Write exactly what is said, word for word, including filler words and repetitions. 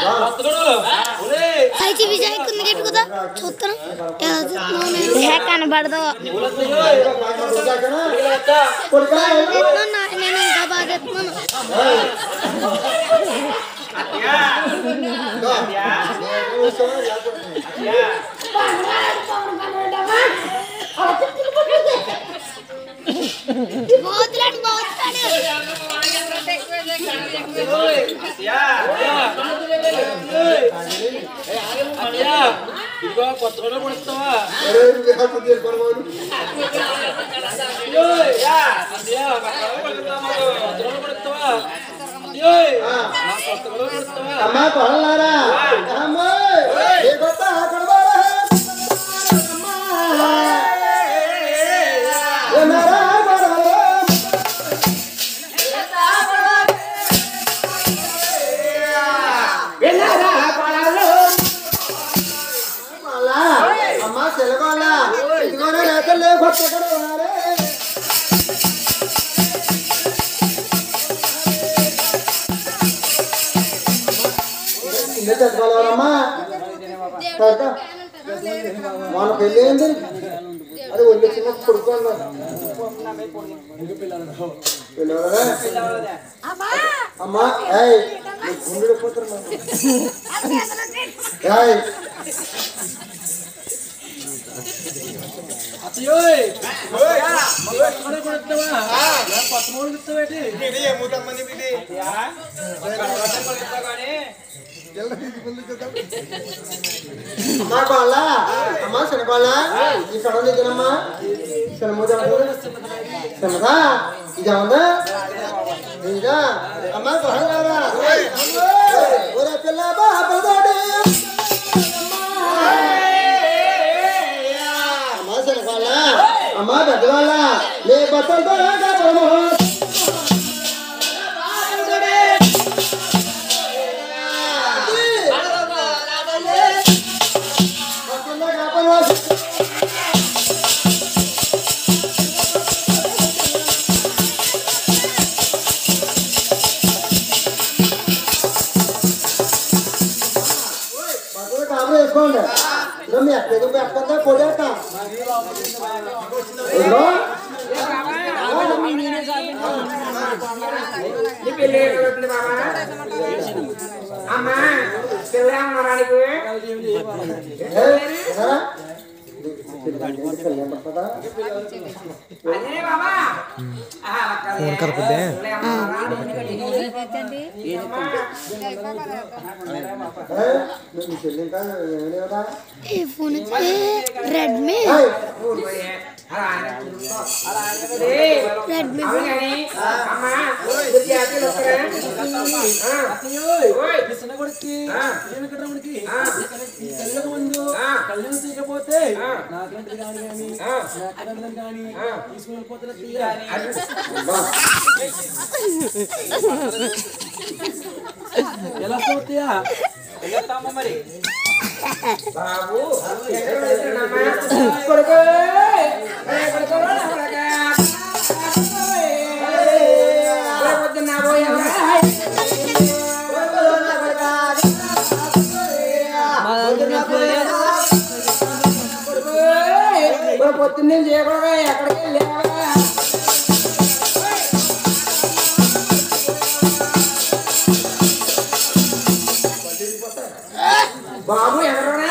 అయితే విజయ్ కిందకి కదా చూస్తాను ఎలా కనబడదు నేను ఇంకా బాగా बहुत बहुत ఇదిగో కొత్తగా కొడతావా అమ్మా కొడలారా అమ్మా సెలవాళ్ళ ఇదిగోనే లేకలే కొత్త చదువుకోవాలమ్మా మన పెళ్ళి ఏంది అది ఒళ్ళు చిన్న కొడుకున్నారు అమ్మా గుండె పోతారు అమ్మా బాల అమ్మా శనబాల ఈ కడవ దగ్గరమ్మా శనమో శనదా ఇదేమన్నా ఇదా అమ్మా కొహలారా ఒరే పిల్ల బాబుదోడి అమ్మా శనబాల అమ్మా పెద్దవాళ్ళ లే బట్టలతో రాగలము మీ అక్కడికి పెట్టకుండా కొడేస్తా అమ్మా పిల్లరానికి फोन कर पड़े ये फोन रेडमी रेडमी కళ్యాణం చేయకపోతే నాకంటే కానీ కానీ తీసుకుపోతే ఎలా పోతాయా వెళ్తామా మరి బాబు కొడుకు పొద్దున్నే చేయకూడదు ఎక్కడికి వెళ్ళా బాబు ఎవరు